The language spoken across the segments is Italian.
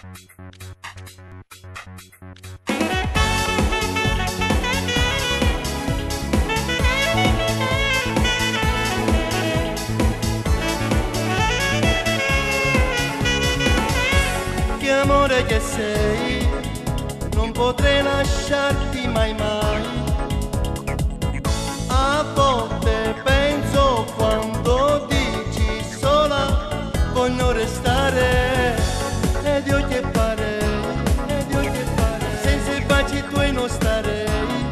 Che amore che sei, non potrei lasciarti mai mai. A volte penso quando dici sola, voglio restare ed io che farei, senza i baci tuoi non starei.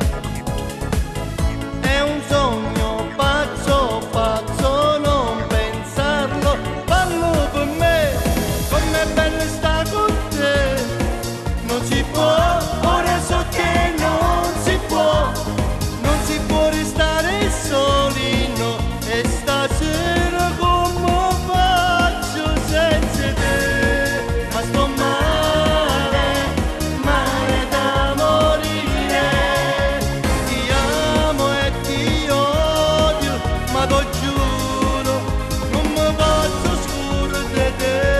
È un sogno pazzo, pazzo, non pensarlo, fallo per me, com'è bello sta con te. Non si può, ora so che non si può restare soli, no, e stasera come faccio senza te? Ma sto male, male da morire. Ti amo e ti odio, ma lo giuro, non mi faccio scuro di te.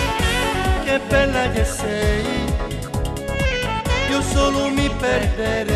Che bella che sei, io solo mi perderei